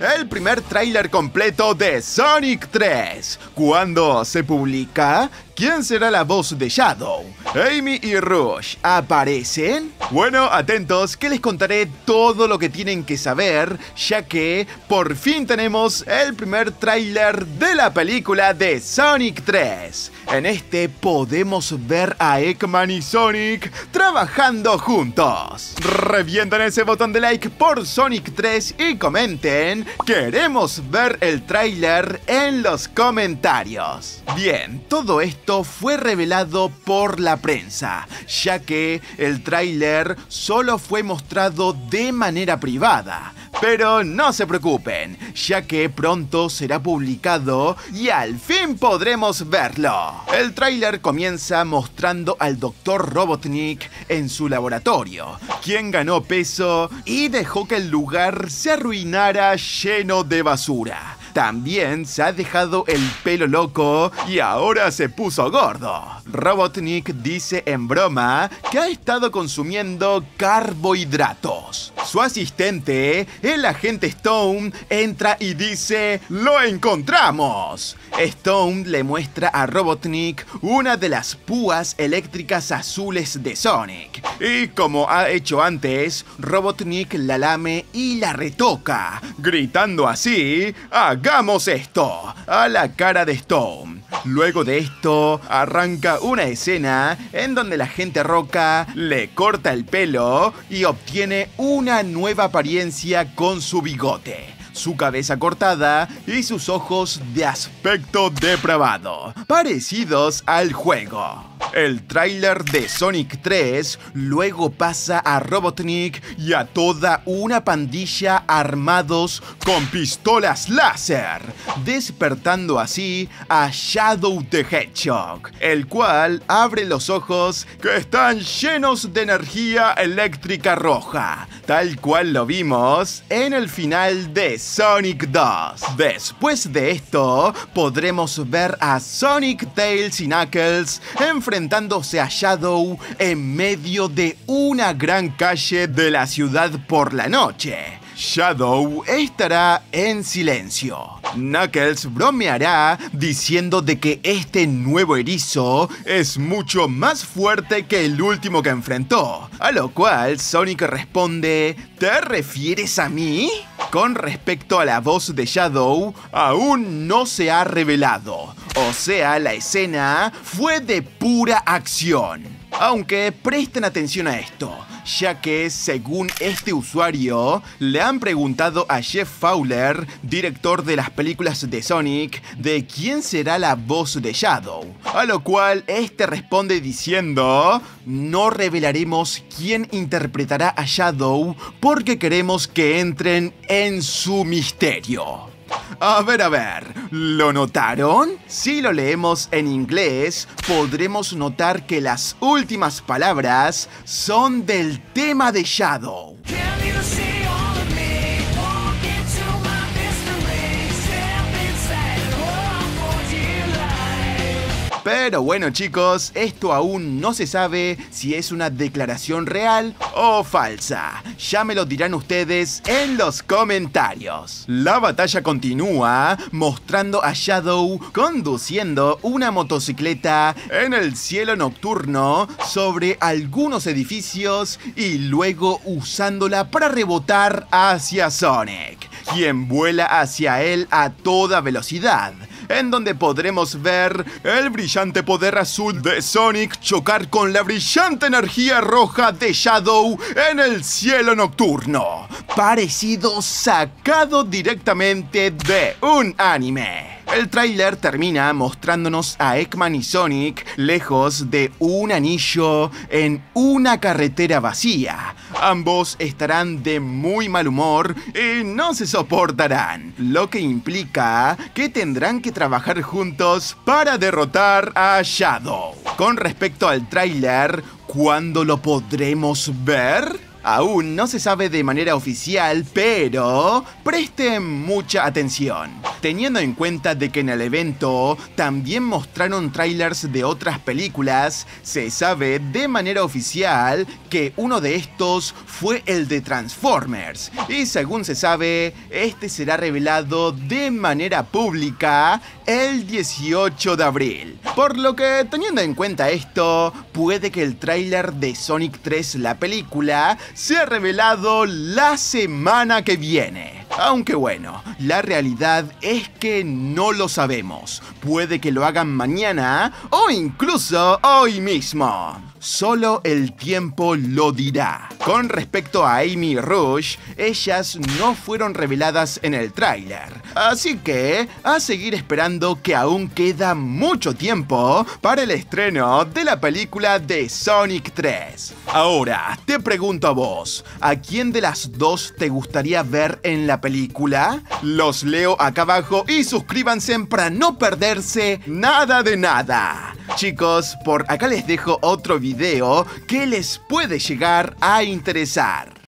el primer tráiler completo de Sonic 3. ¿Cuándo se publica? ¿Quién será la voz de Shadow? ¿Amy y Rush aparecen? Bueno, atentos que les contaré todo lo que tienen que saber, ya que por fin tenemos el primer tráiler de la película de Sonic 3. En este podemos ver a Eggman y Sonic trabajando juntos. Revienten ese botón de like por Sonic 3 y comenten. Queremos ver el tráiler en los comentarios. Bien, todo esto fue revelado por la prensa, ya que el tráiler solo fue mostrado de manera privada. Pero no se preocupen, ya que pronto será publicado y al fin podremos verlo. El tráiler comienza mostrando al Dr. Robotnik en su laboratorio, quien ganó peso y dejó que el lugar se arruinara lleno de basura. También se ha dejado el pelo loco y ahora se puso gordo. Robotnik dice en broma que ha estado consumiendo carbohidratos. Su asistente, el agente Stone, entra y dice: ¡Lo encontramos! Stone le muestra a Robotnik una de las púas eléctricas azules de Sonic. Y como ha hecho antes, Robotnik la lame y la retoca, gritando así: ¡hagamos esto!, a la cara de Stone. Luego de esto, arranca una escena en donde la agente Roca le corta el pelo y obtiene una nueva apariencia con su bigote, su cabeza cortada y sus ojos de aspecto depravado, parecidos al juego. El tráiler de Sonic 3 luego pasa a Robotnik y a toda una pandilla armados con pistolas láser, despertando así a Shadow the Hedgehog, el cual abre los ojos que están llenos de energía eléctrica roja, tal cual lo vimos en el final de Sonic 2. Después de esto, podremos ver a Sonic, Tails y Knuckles enfrentándose a Shadow en medio de una gran calle de la ciudad por la noche. Shadow estará en silencio. Knuckles bromeará diciendo de que este nuevo erizo es mucho más fuerte que el último que enfrentó, a lo cual Sonic responde: ¿te refieres a mí? Con respecto a la voz de Shadow, aún no se ha revelado, o sea, la escena fue de pura acción. Aunque presten atención a esto, ya que según este usuario, le han preguntado a Jeff Fowler, director de las películas de Sonic, de quién será la voz de Shadow, a lo cual este responde diciendo: no revelaremos quién interpretará a Shadow porque queremos que entren en su misterio. A ver, ¿lo notaron? Si lo leemos en inglés, podremos notar que las últimas palabras son del tema de Shadow. Pero bueno, chicos, esto aún no se sabe si es una declaración real o falsa. Ya me lo dirán ustedes en los comentarios. La batalla continúa mostrando a Shadow conduciendo una motocicleta en el cielo nocturno sobre algunos edificios y luego usándola para rebotar hacia Sonic, quien vuela hacia él a toda velocidad, en donde podremos ver el brillante poder azul de Sonic chocar con la brillante energía roja de Shadow en el cielo nocturno, parecido sacado directamente de un anime. El tráiler termina mostrándonos a Eggman y Sonic lejos de un anillo en una carretera vacía. Ambos estarán de muy mal humor y no se soportarán, lo que implica que tendrán que trabajar juntos para derrotar a Shadow. Con respecto al tráiler, ¿cuándo lo podremos ver? Aún no se sabe de manera oficial, pero presten mucha atención, Teniendo en cuenta de que en el evento también mostraron trailers de otras películas, se sabe de manera oficial que uno de estos fue el de Transformers, y según se sabe, este será revelado de manera pública el 18 de abril. Por lo que, teniendo en cuenta esto, puede que el tráiler de Sonic 3, la película, sea revelado la semana que viene. Aunque bueno, la realidad es que no lo sabemos. Puede que lo hagan mañana o incluso hoy mismo. Solo el tiempo lo dirá. Con respecto a Amy y Rush, ellas no fueron reveladas en el tráiler. Así que, a seguir esperando, que aún queda mucho tiempo para el estreno de la película de Sonic 3. Ahora, te pregunto a vos, ¿a quién de las dos te gustaría ver en la película? Los leo acá abajo y suscríbanse para no perderse nada de nada. Chicos, por acá les dejo otro video que les puede llegar a interesar.